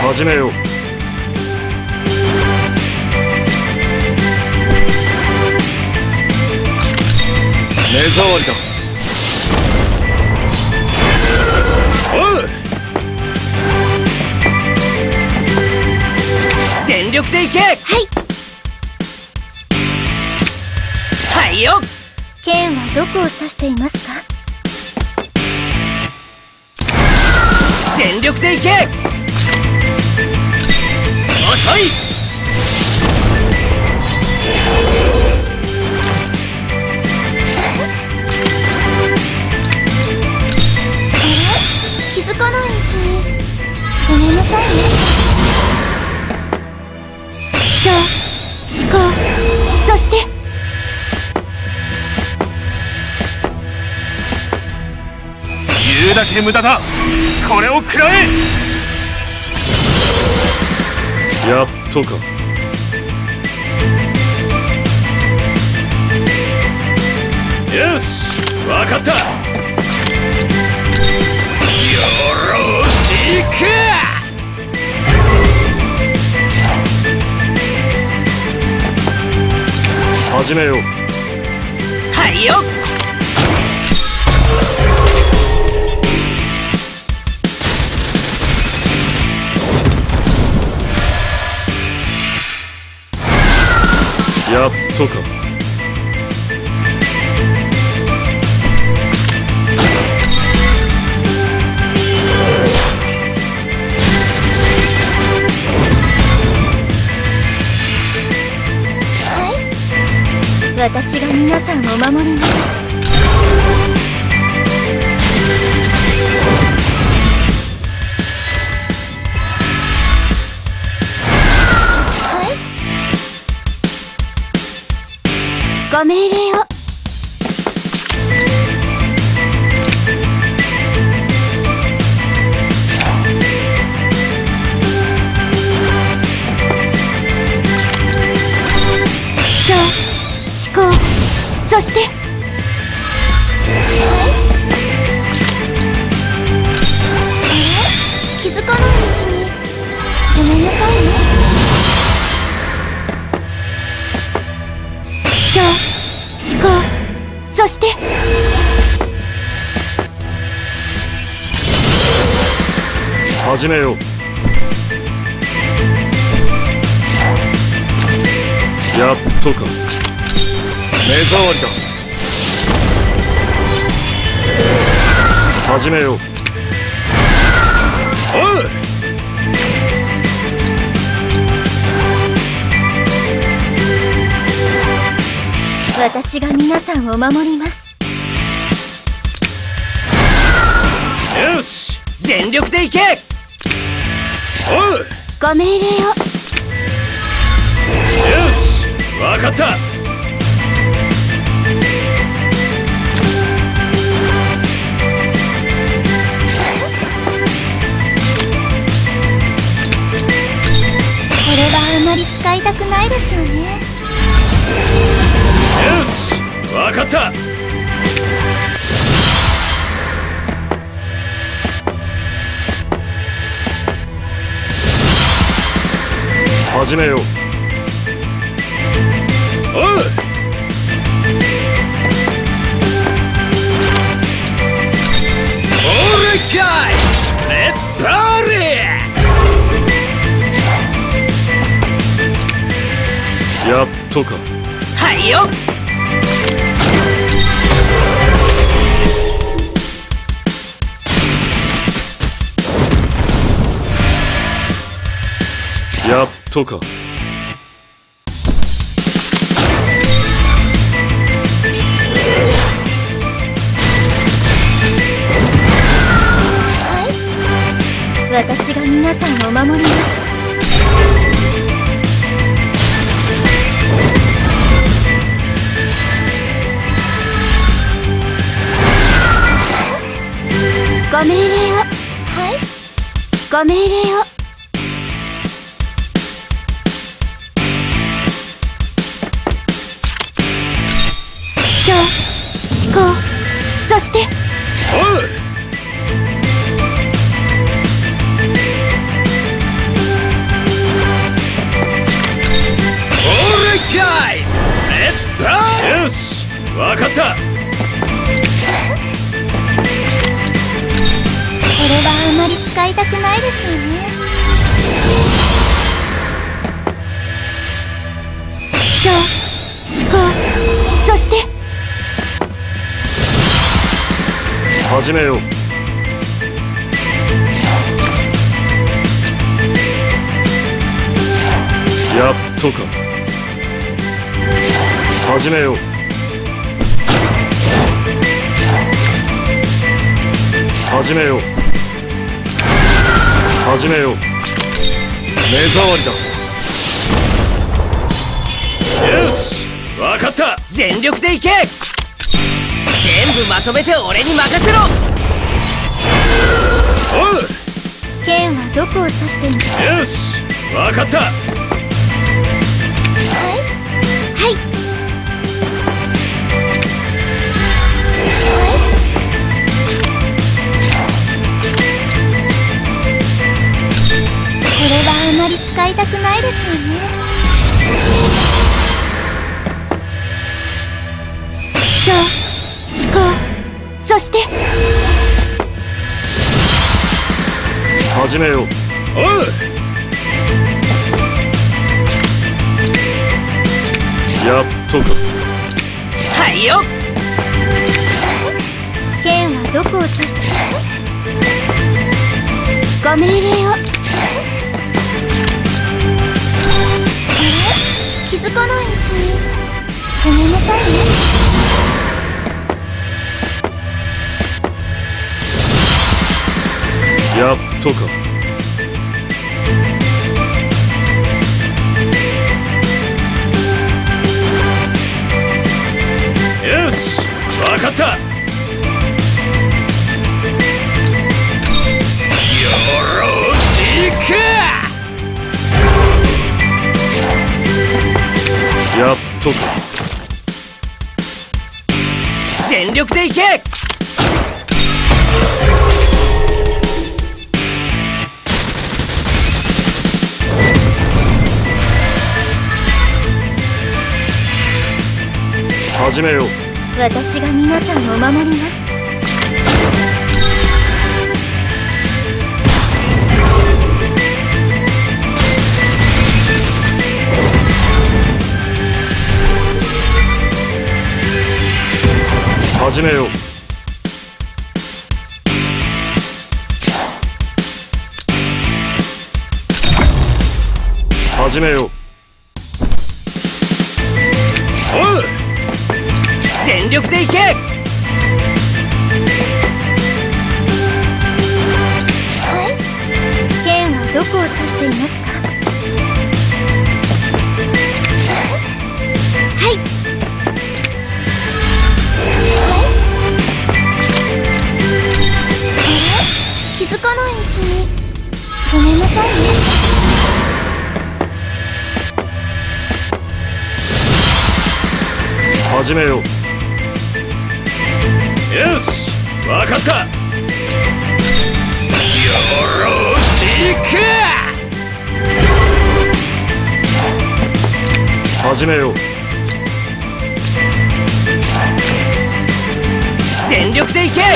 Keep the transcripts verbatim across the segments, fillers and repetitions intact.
始めよう。目障りだ。おう、全力でいけ。はいはいよ。 剣はどこを指していますか？ 全力でいけ。遅い。 気づかないうちにごめんなさいね。人、思考、そして言うだけ無駄だ。これを食らえ。やっとか。よし、わかった。よろしく。始めよう。はいよ。やっとか。 私が皆さんを守ります。はい、ご命令を。思考、そして、はい、気づかないうちにごめんなさいね。人、思考、そして始めよう。やっとか。目障りだ。始めよう。おう、 私が皆さんを守ります。 よし、全力でいけ。おう、 ご命令を。 よし、わかった。 これはあまり使いたくないですよね。 よし、わかった。始めよう。おう、オーレッカイレッパーリー。やっとか。はいよ。やっとか。 はい、私が皆さんを守ります。ご命令を。はい、ご命令を。人、思考、そして、 おう、 ですよね。人、思考、そして始めよう。やっとか。始めよう。始めよう。始めよう。目障りだ。よし、わかった。全力でいけ。全部まとめて俺に任せろ。おう。 剣はどこを指してんだ。 よし、わかった。 はいはいこれはあまり使いたくないですよね。人、思考、そして始めよう。おう。やっとか。はいよ。 剣はどこを指してご命令を。気づかないうちにごめんなさいね。 やっとか。よし、わかった。よろしく。やっとか。全力でいけ。始めよう。 私が皆さんを守ります。 始めよう。始めよう。おう。全力でいけ。 はい。剣はどこを指していますか。はい気づかないうちにごめんなさいね。 始めよう。よし、わかった。よろしく。始めよう。全力でいけ。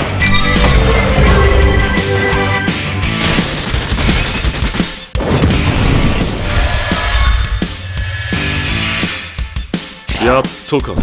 やっとか。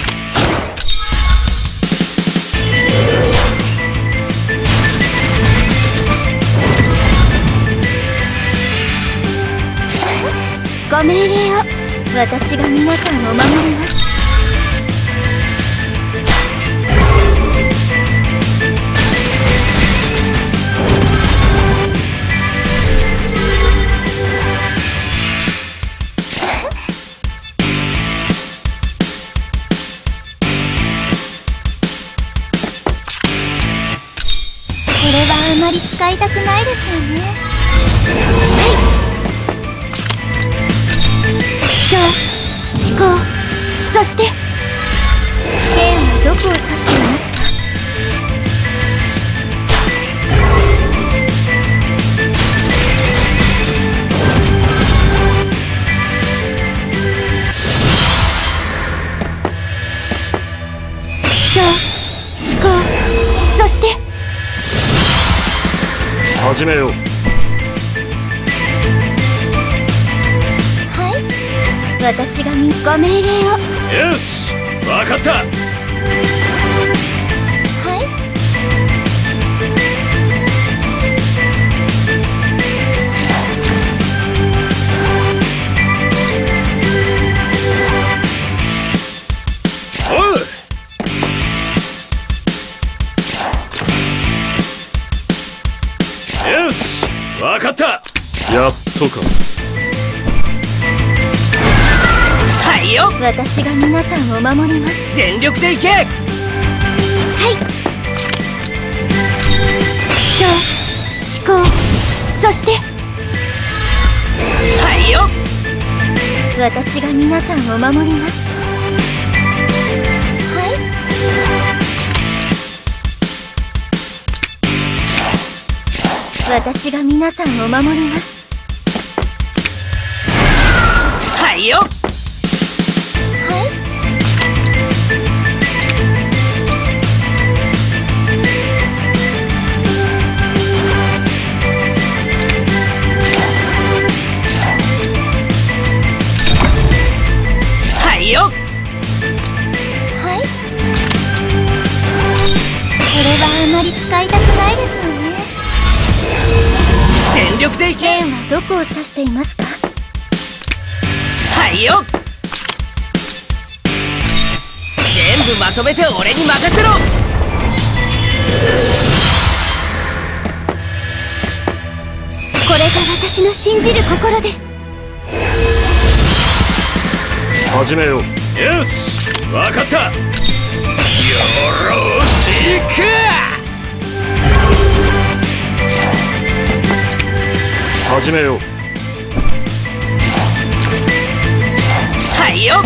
ご命令を。私が皆さんを守ります。これはあまり使いたくないですよね。人、思考、そして剣はどこを指していますか。人、思考、そして始めよう。 私がみご命令を。 よし、わかった。 はい。 おう。よし、わかった。やっとか。はいよ。 私が皆さんを守ります。 全力でいけ。 はい。人、思考、そしてはいよ。 私が皆さんを守ります。はい。私が皆さんを守ります。 はいよ。はいよ。はい。 これはあまり使いたくないですよね。 全力でいけ。 剣はどこを指していますか？ はいよ。全部まとめて俺に任せろ。 これが私の信じる心です。 始めよう。よし、わかった。よろしく。始めよう。はいよ。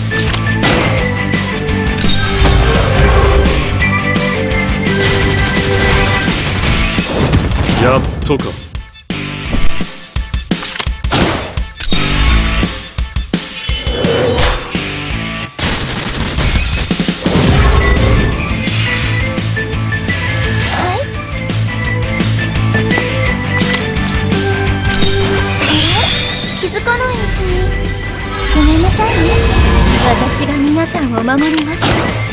やっとか。 ごめんなさいね。私が皆さんを守ります。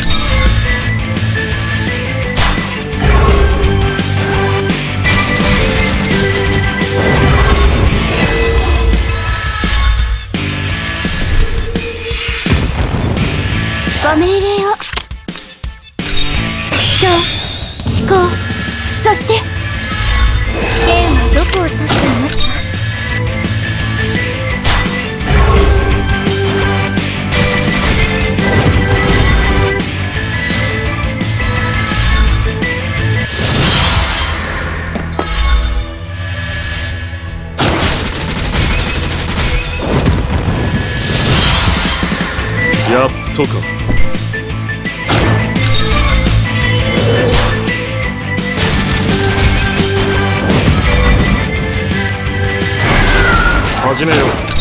ご命令を。人、思考、そして剣はどこを指していますか？ やっとか。始めよう。